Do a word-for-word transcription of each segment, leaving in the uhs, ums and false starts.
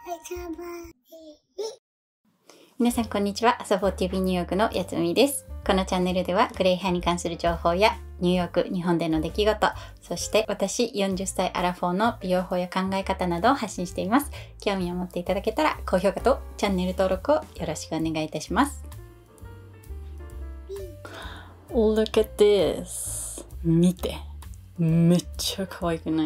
皆さんこんにちは。朝ぼう ティーブイ ニューヨークのやつみです。このチャンネルではグレイヘアに関する情報やニューヨーク、日本での出来事、そして私よんじゅっさいアラフォーの美容法や考え方などを発信しています。興味を持っていただけたら高評価とチャンネル登録をよろしくお願いいたします。Look at this. 見て。めっちゃ可愛くない？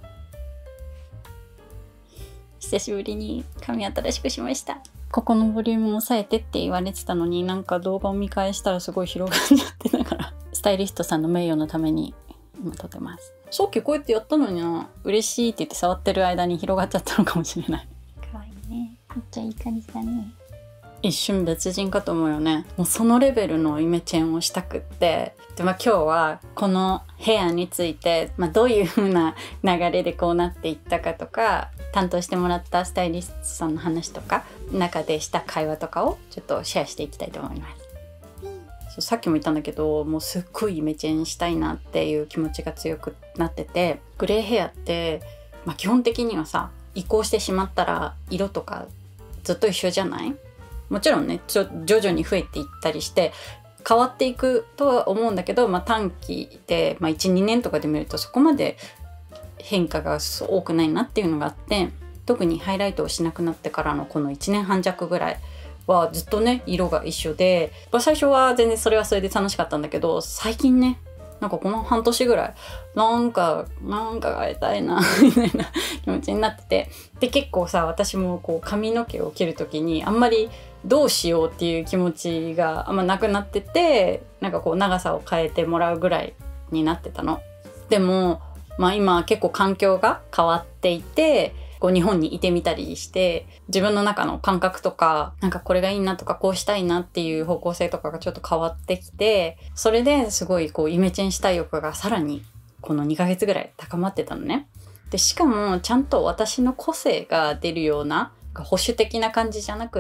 久しぶりに髪新しくしました。ここのボリュームを抑えてって言われてたのに、なんか動画を見返したらすごい広がっちゃってたからスタイリストさんの名誉のために今撮ってます。さっきこうやってやったのにな、嬉しいって言って触ってる間に広がっちゃったのかもしれない。可愛いね。めっちゃいい感じだね。一瞬別人かと思うよね。もうそのレベルのイメチェンをしたくって、で、まあ、今日はこのヘアについて、まあ、どういう風な流れでこうなっていったかとか、担当してもらったスタイリストさんの話とか中でした会話とかをちょっとシェアしていきたいと思います。そう、さっきも言ったんだけど、もうすっごいイメチェンしたいなっていう気持ちが強くなってて、グレーヘアって、まあ、基本的にはさ、移行してしまったら色とかずっと一緒じゃない？もちろんね、ちょ徐々に増えていったりして変わっていくとは思うんだけど、まあ、短期で、まあ、いちにねんとかで見るとそこまで変化が多くないなっていうのがあって、特にハイライトをしなくなってからのこのいちねんはん弱ぐらいはずっとね色が一緒で、最初は全然それはそれで楽しかったんだけど、最近ねなんかこの半年ぐらいなんかなんか変えたいなみたいな気持ちになってて、で結構さ、私もこう髪の毛を切る時にあんまりどうしようっていう気持ちがあんまなくなってて、なんかこう長さを変えてもらうぐらいになってたの。でもまあ今結構環境が変わっていて、こう日本にいてみたりして自分の中の感覚とか、なんかこれがいいなとかこうしたいなっていう方向性とかがちょっと変わってきて、それですごいこうイメチェンしたい欲がさらにこのにかげつぐらい高まってたのね。でしかもちゃんと私の個性が出るような保守的な感じじゃなくって、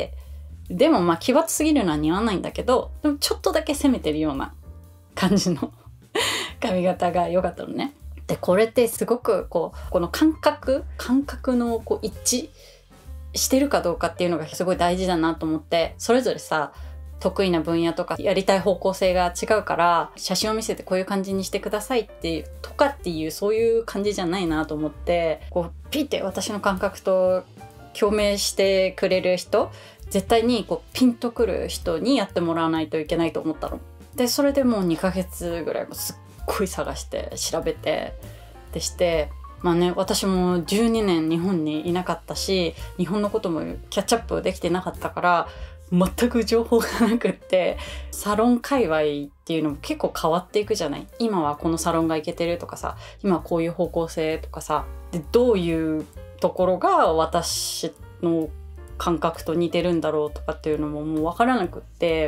でもまあ奇抜すぎるのは似合わないんだけど、でもちょっとだけ攻めてるような感じの髪型が良かったのね。でこれってすごくこうこの感覚感覚のこう一致してるかどうかっていうのがすごい大事だなと思って、それぞれさ得意な分野とかやりたい方向性が違うから、写真を見せてこういう感じにしてくださいっていうとかっていうそういう感じじゃないなと思って、こうピッて私の感覚と共鳴してくれる人、絶対にこうピンとくる人にやってもらわないといけないと思ったの。でそれでもうにかげつぐらいすっごい探して調べてでして、まあね、私もじゅうにねん日本にいなかったし、日本のこともキャッチアップできてなかったから全く情報がなくって、サロン界隈っていうのも結構変わっていくじゃない。今はこのサロンがいけてるとかさ、今はこういう方向性とかさ、でどういうところが私の感覚と似てるんだろうとかっていうのももう分からなくって、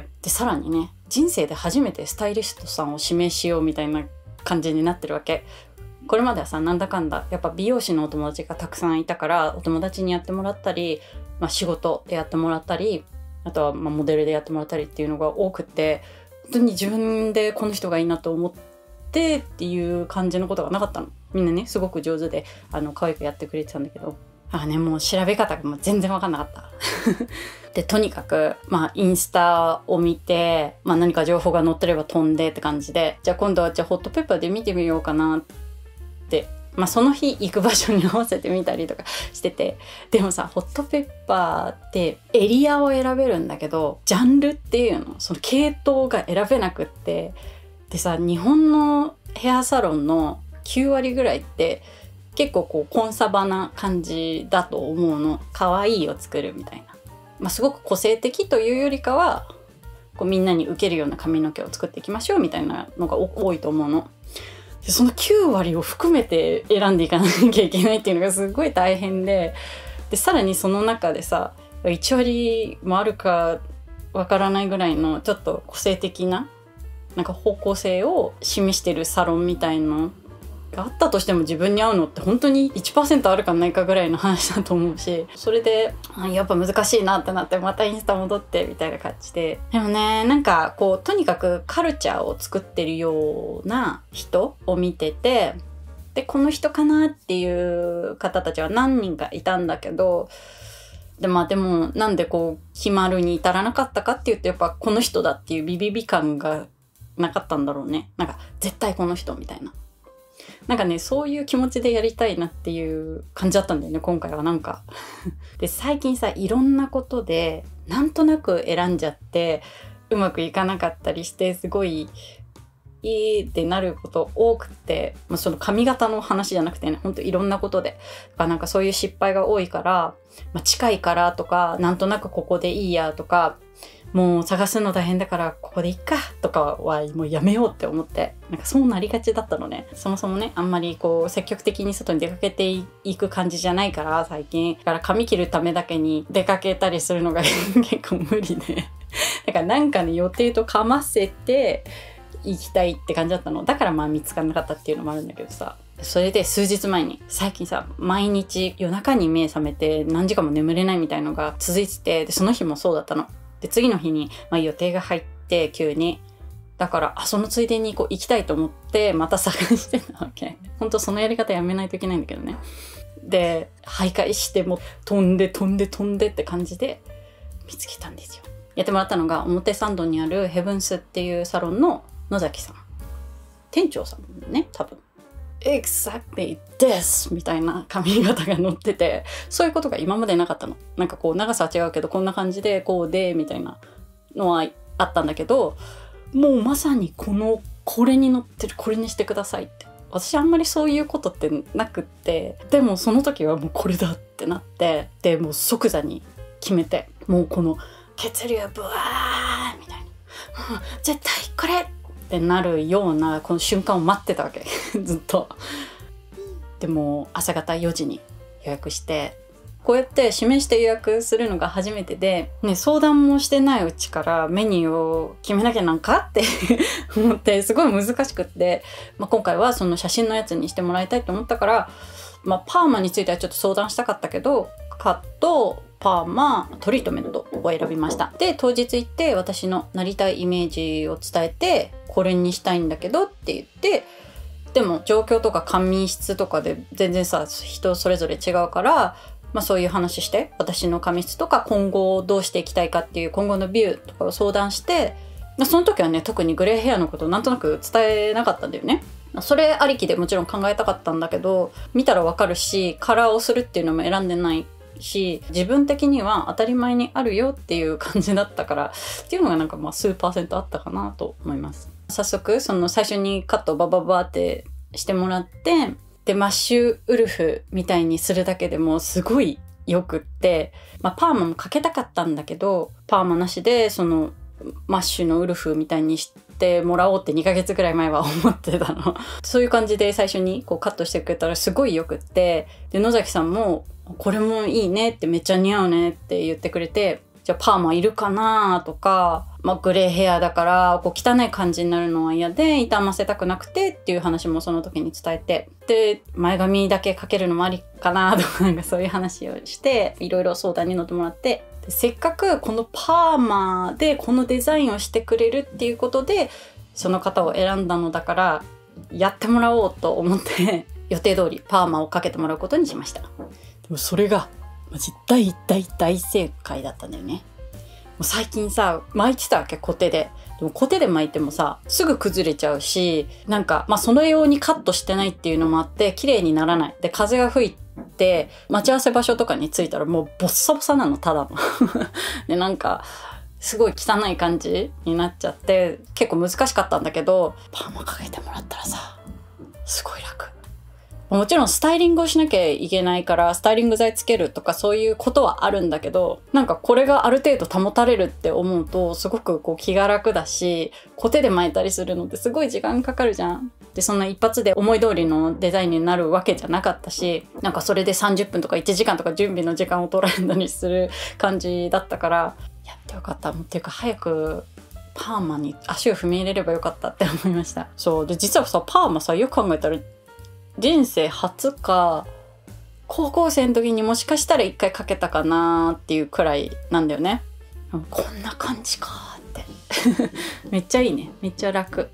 でさらにね、人生で初めてスタイリストさんを指名しようみたいな感じになってるわけ。これまではさ、なんだかんだやっぱ美容師のお友達がたくさんいたから、お友達にやってもらったり、まあ、仕事でやってもらったり、あとはまあモデルでやってもらったりっていうのが多くて、本当に自分でこの人がいいなと思ってっていう感じのことがなかったの。みんなねすごく上手であの可愛くやってくれてたんだけど、あね、もう調べ方がもう全然分かんなかったでとにかくまあインスタを見て、まあ、何か情報が載ってれば飛んでって感じで、じゃあ今度はじゃあホットペッパーで見てみようかなって、まあ、その日行く場所に合わせてみたりとかしてて、でもさホットペッパーってエリアを選べるんだけど、ジャンルっていうのその系統が選べなくって、でさ日本のヘアサロンのきゅうわりぐらいって結構こうコンサバな感じだと思うの。可愛いを作るみたいな、まあ、すごく個性的というよりかはこうみんなに受けるような髪の毛を作っていきましょうみたいなのが多いと思うの。でそのきゅうわりを含めて選んでいかなきゃいけないっていうのがすごい大変で、でさらにその中でさいちわりもあるかわからないぐらいのちょっと個性的ななんか方向性を示してるサロンみたいのがあったとしても、自分に合うのって本当に いちパーセント あるかないかぐらいの話だと思うし、それでやっぱ難しいなってなってまたインスタ戻ってみたいな感じで、でもねなんかこうとにかくカルチャーを作ってるような人を見てて、 でこの人かなっていう方たちは何人かいたんだけど、でまあでもなんでこう決まるに至らなかったかっていうと、やっぱこの人だっていうビビビ感がなかったんだろうね。なんか絶対この人みたいな、なんかねそういう気持ちでやりたいなっていう感じだったんだよね今回は。なんかで最近さいろんなことでなんとなく選んじゃってうまくいかなかったりして、すごいいいってなること多くて、まあ、その髪型の話じゃなくてね、ほんといろんなことでなんかそういう失敗が多いから、まあ、近いからとかなんとなくここでいいやとか、もう探すの大変だからここでいっかとかはもうやめようって思って、なんかそうなりがちだったのね。そもそもねあんまりこう積極的に外に出かけていく感じじゃないから最近。だから髪切るためだけに出かけたりするのが結構無理でだからなんかね予定とかませて行きたいって感じだったの。だからまあ見つからなかったっていうのもあるんだけどさ。それで数日前に最近さ毎日夜中に目覚めて何時間も眠れないみたいのが続いてて、でその日もそうだったの。で次の日に、まあ、予定が入って急にだからあそのついでにこう行きたいと思ってまた探してたわけ。ほんとそのやり方やめないといけないんだけどね。で徘徊しても飛んで飛んで飛んでって感じで見つけたんですよ。やってもらったのが表参道にあるヘブンスっていうサロンの野崎さん、店長さんね多分。Exactly this みたいな髪型が載ってて、そういうことが今までなかったの。なんかこう長さは違うけどこんな感じでこうでみたいなのはあったんだけど、もうまさにこのこれに載ってるこれにしてくださいって、私あんまりそういうことってなくって、でもその時はもうこれだってなって、でもう即座に決めて、もうこの血流ブワーみたいな、うん、絶対これってなるようなこの瞬間を待ってたわけずっと。でも朝方よじに予約して、こうやって指名して予約するのが初めてで、ね、相談もしてないうちからメニューを決めなきゃなんかって思ってすごい難しくって、まあ、今回はその写真のやつにしてもらいたいと思ったから、まあ、パーマについてはちょっと相談したかったけどカットパーマトリートメントを選びました。で当日行って私のなりたいイメージを伝えて、これにしたいんだけどって言って、でも状況とか髪質とかで全然さ人それぞれ違うから、まあ、そういう話して私の髪質とか今後どうしていきたいかっていう今後のビューとかを相談して、まあ、その時はね特にグレーヘアのことをなんとなく伝えなかったんだよね。それありきでもちろん考えたかったんだけど、見たらわかるしカラーをするっていうのも選んでないし、自分的には当たり前にあるよっていう感じだったからっていうのがなんかまあ数パーセントあったかなと思います。早速その最初にカットをバババってしてもらって、でマッシュウルフみたいにするだけでもすごいよくって、まあ、パーマもかけたかったんだけどパーマなしでそのマッシュのウルフみたいにしてもらおうってにかげつぐらい前は思ってたのそういう感じで最初にこうカットしてくれたらすごいよくって、で野崎さんもこれもいいねってめっちゃ似合うねって言ってくれて、じゃあパーマいるかなとか、まあ、グレーヘアだからこう汚い感じになるのは嫌で傷ませたくなくてっていう話もその時に伝えて、で前髪だけかけるのもありかなとかなんかそういう話をしていろいろ相談に乗ってもらって、でせっかくこのパーマでこのデザインをしてくれるっていうことでその方を選んだのだからやってもらおうと思って予定通りパーマをかけてもらうことにしました。でもそれがマジ大大大正解だったんだよね。もう最近さ巻いてたわけコテで。でもコテで巻いてもさすぐ崩れちゃうし、なんかまあそのようにカットしてないっていうのもあって綺麗にならない。で風が吹いて待ち合わせ場所とかに着いたらもうボッサボサなのただのでなんかすごい汚い感じになっちゃって結構難しかったんだけど、パーマかけてもらったらさすごい楽。もちろんスタイリングをしなきゃいけないからスタイリング剤つけるとかそういうことはあるんだけど、なんかこれがある程度保たれるって思うとすごくこう気が楽だし、コテで巻いたりするのってすごい時間かかるじゃん。でそんな一発で思い通りのデザインになるわけじゃなかったし、なんかそれでさんじゅっぷんとかいちじかんとか準備の時間を取られたりする感じだったから、やってよかった。もうっていうか早くパーマに足を踏み入れればよかったって思いました。そうで実はさパーマさよく考えたら人生初か高校生の時にもしかしたら一回かけたかなっていうくらいなんだよね。こんな感じかってめっちゃいいね。めっちゃ楽。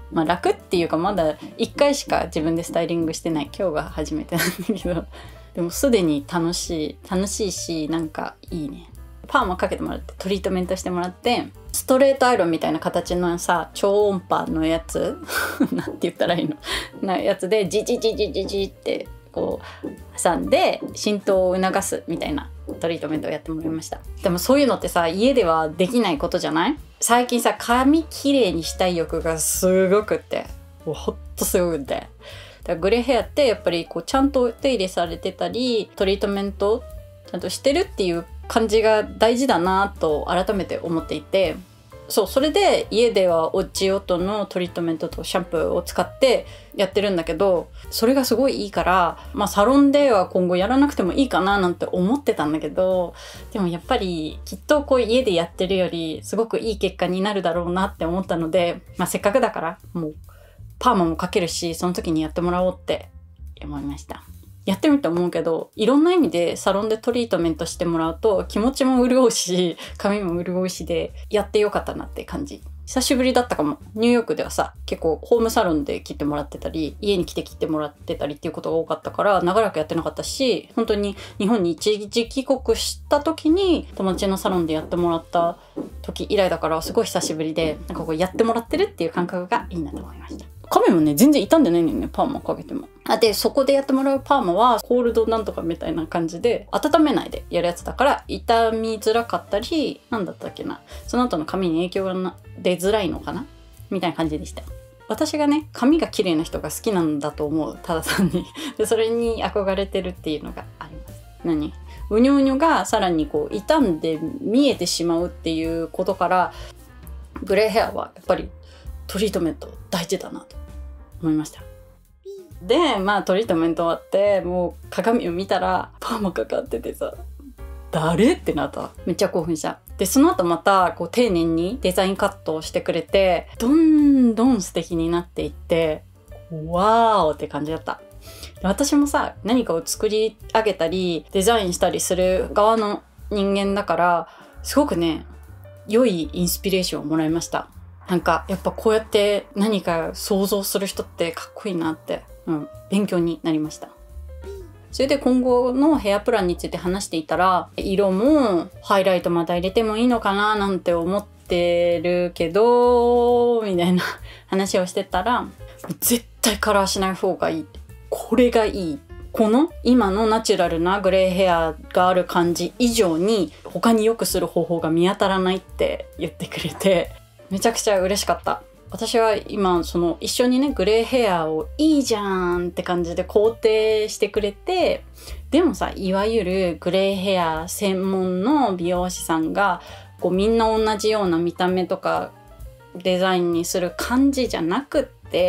まあ楽っていうかまだいっかいしか自分でスタイリングしてない。今日が初めてなんだけど、でもすでに楽しい楽しいし、なんかいいね。パーマかけてもらってトリートメントしてもらって、ストレートアイロンみたいな形のさ、超音波のやつなんて言ったらいいのなやつでジジジジジジってこう挟んで浸透を促すみたいなトリートメントをやってもらいました。でもそういうのってさ、家ではできないことじゃない？最近さ、髪きれいにしたい欲がすごくって、もうほんとすごくって。だからグレーヘアってやっぱりこうちゃんと手入れされてたり、トリートメントちゃんとしてるっていう感じが大事だなと改めて思っていて、そう、それで家ではオッジオトのトリートメントとシャンプーを使ってやってるんだけど、それがすごいいいから、まあサロンでは今後やらなくてもいいかななんて思ってたんだけど、でもやっぱりきっとこう家でやってるよりすごくいい結果になるだろうなって思ったので、まあせっかくだからもうパーマもかけるし、その時にやってもらおうって思いました。やってみて思うけど、いろんな意味でサロンでトリートメントしてもらうと気持ちも潤うし、髪も潤うしで、やってよかったなって感じ。久しぶりだったかも。ニューヨークではさ、結構ホームサロンで切ってもらってたり、家に来て切ってもらってたりっていうことが多かったから、長らくやってなかったし、本当に日本に一時帰国した時に友達のサロンでやってもらった時以来だから、すごい久しぶりで、なんかこうやってもらってるっていう感覚がいいなと思いました。髪もね、全然傷んでないんだよね、パーマかけても。あ、で、そこでやってもらうパーマは、コールドなんとかみたいな感じで、温めないでやるやつだから、傷みづらかったり、なんだったっけな。その後の髪に影響が出づらいのかなみたいな感じでした。私がね、髪が綺麗な人が好きなんだと思う、ただ単に。で、それに憧れてるっていうのがあります。何？うにょうにょがさらにこう、傷んで見えてしまうっていうことから、グレーヘアはやっぱりトリートメント大事だなと思いました。で、まあトリートメント終わって、もう鏡を見たらパーマかかっててさ、誰ってなった。めっちゃ興奮した。で、その後またこう丁寧にデザインカットをしてくれて、どんどん素敵になっていって、ワーオって感じだった。で、私もさ、何かを作り上げたりデザインしたりする側の人間だから、すごくね、良いインスピレーションをもらいました。なんかやっぱこうやって何か想像する人ってかっこいいなって、うん、勉強になりました。それで今後のヘアプランについて話していたら、色もハイライトまた入れてもいいのかななんて思ってるけどみたいな話をしてたら、絶対カラーしない方がいい、これがいい、この今のナチュラルなグレーヘアがある感じ以上に他に良くする方法が見当たらないって言ってくれて、めちゃくちゃ嬉しかった。私は今その一緒にね、グレーヘアをいいじゃんって感じで肯定してくれて、でもさ、いわゆるグレーヘア専門の美容師さんがこうみんな同じような見た目とかデザインにする感じじゃなくって、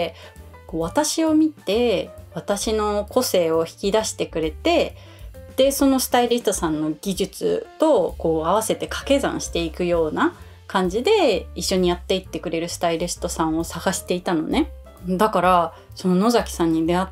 こう私を見て私の個性を引き出してくれて、でそのスタイリストさんの技術とこう合わせて掛け算していくような感じで一緒にやっていってくれるスタイリストさんを探していたのね。だからその野崎さんに出会って、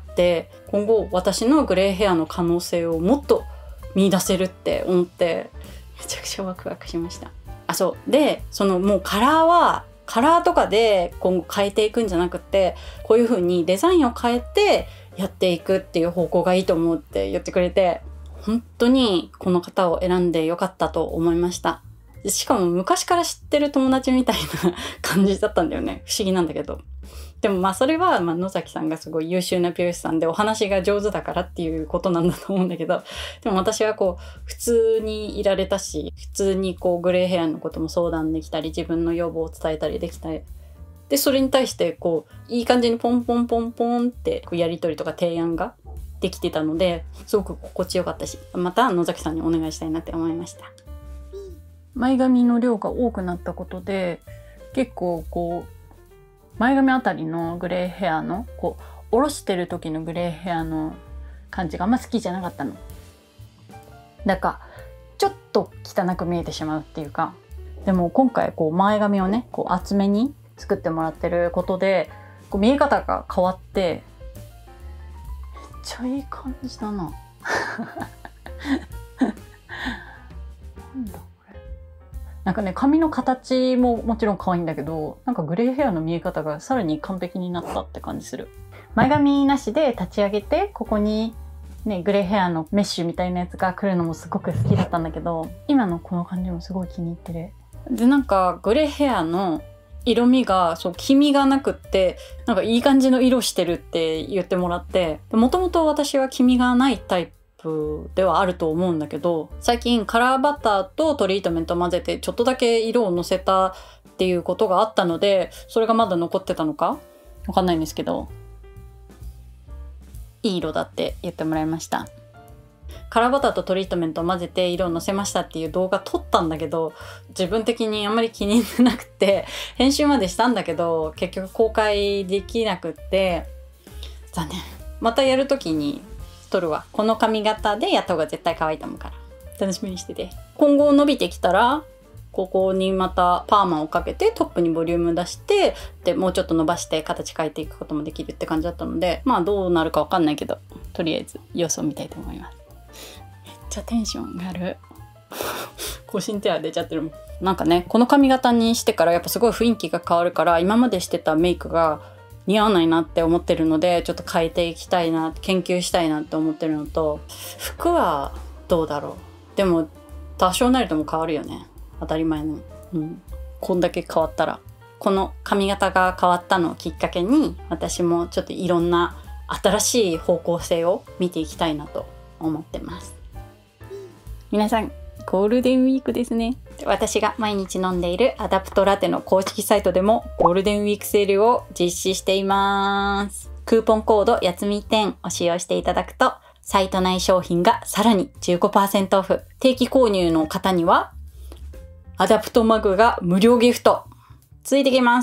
今後私のグレーヘアの可能性をもっと見出せるって思って、めちゃくちゃワクワクしました。あ、そうで、そのもうカラーはカラーとかで今後変えていくんじゃなくって、こういう風にデザインを変えてやっていくっていう方向がいいと思うって言ってくれて、本当にこの方を選んでよかったと思いました。しかも昔から知ってる友達みたいな感じだったんだよね。不思議なんだけど。でもまあそれはまあ野崎さんがすごい優秀な美容師さんでお話が上手だからっていうことなんだと思うんだけど、でも私はこう普通にいられたし、普通にこうグレーヘアのことも相談できたり、自分の要望を伝えたりできたり、でそれに対してこういい感じにポンポンポンポンってこうやり取りとか提案ができてたので、すごく心地よかったし、また野崎さんにお願いしたいなって思いました。前髪の量が多くなったことで、結構こう前髪あたりのグレーヘアのこう下ろしてる時のグレーヘアの感じがあんま好きじゃなかったの。なんかちょっと汚く見えてしまうっていうか。でも今回こう前髪をね、こう厚めに作ってもらってることで、こう見え方が変わって、めっちゃいい感じだな。なんだこれ。 なんかね、髪の形ももちろん可愛いんだけど、なんかグレーヘアの見え方がさらに完璧になったって感じする。前髪なしで立ち上げて、ここにね、グレーヘアのメッシュみたいなやつが来るのもすごく好きだったんだけど、今のこの感じもすごい気に入ってる。で、なんかグレーヘアの色味が、そう、黄みがなくって、なんかいい感じの色してるって言ってもらって、もともと私は黄みがないタイプではあると思うんだけど、最近カラーバターとトリートメント混ぜてちょっとだけ色をのせたっていうことがあったので、それがまだ残ってたのかわかんないんですけど、いい色だって言ってもらいました。カラーバターとトリートメントを混ぜて色をのせましたっていう動画撮ったんだけど、自分的にあんまり気に入ってなくて、編集までしたんだけど結局公開できなくって残念。またやるときに撮るわ。この髪型でやった方が絶対可愛いと思うから楽しみにしてて。今後伸びてきたらここにまたパーマをかけてトップにボリューム出して、でもうちょっと伸ばして形変えていくこともできるって感じだったので、まあどうなるかわかんないけど、とりあえず様子を見たいと思います。めっちゃテンション上がる。腰に手が出ちゃってるもん。なんかね、この髪型にしてからやっぱすごい雰囲気が変わるから、今までしてたメイクが似合わないなって思ってるので、ちょっと変えていきたいな、研究したいなって思ってるのと、服はどうだろう。でも多少なりとも変わるよね。当たり前の。うん。こんだけ変わったら。この髪型が変わったのをきっかけに、私もちょっといろんな新しい方向性を見ていきたいなと思ってます。皆さん、ゴールデンウィークですね。私が毎日飲んでいるアダプトラテの公式サイトでもゴールデンウィークセールを実施しています。クーポンコードやつみじゅうを使用していただくと、サイト内商品がさらに じゅうごパーセント オフ。定期購入の方にはアダプトマグが無料ギフトついてきます。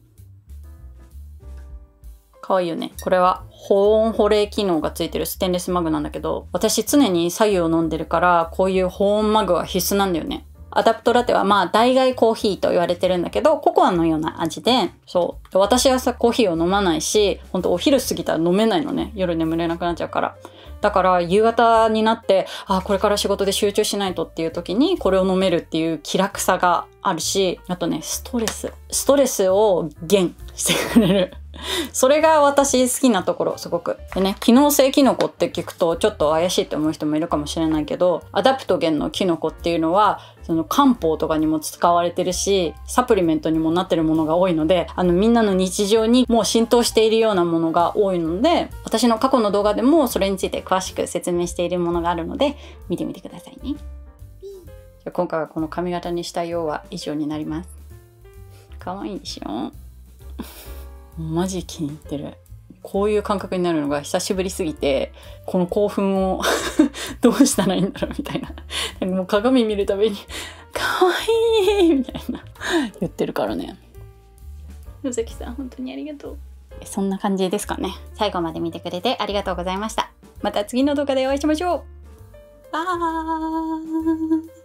かわいいよね。これは保温保冷機能がついてるステンレスマグなんだけど、私常に白湯を飲んでるからこういう保温マグは必須なんだよね。アダプトラテはまあ代替コーヒーと言われてるんだけど、ココアのような味で、そう私はさコーヒーを飲まないし、ほんとお昼過ぎたら飲めないのね。夜眠れなくなっちゃうから。だから夕方になって、あ、これから仕事で集中しないとっていう時にこれを飲めるっていう気楽さがあるし、あとね、ストレス。ストレスを減してくれる。それが私好きなところ、すごく。でね、機能性キノコって聞くとちょっと怪しいって思う人もいるかもしれないけど、アダプトゲンのキノコっていうのは、その漢方とかにも使われてるし、サプリメントにもなってるものが多いので、あのみんなの日常にもう浸透しているようなものが多いので、私の過去の動画でもそれについて詳しく説明しているものがあるので、見てみてくださいね。じゃあ今回はこの髪型にしたようは以上になります。かわいいでしょ？マジ気に入ってる。こういう感覚になるのが久しぶりすぎて、この興奮をどうしたらいいんだろうみたいな。もう鏡見るたびにかわいいみたいな言ってるからね。野崎さん本当にありがとう。そんな感じですかね。最後まで見てくれてありがとうございました。また次の動画でお会いしましょう。バイ。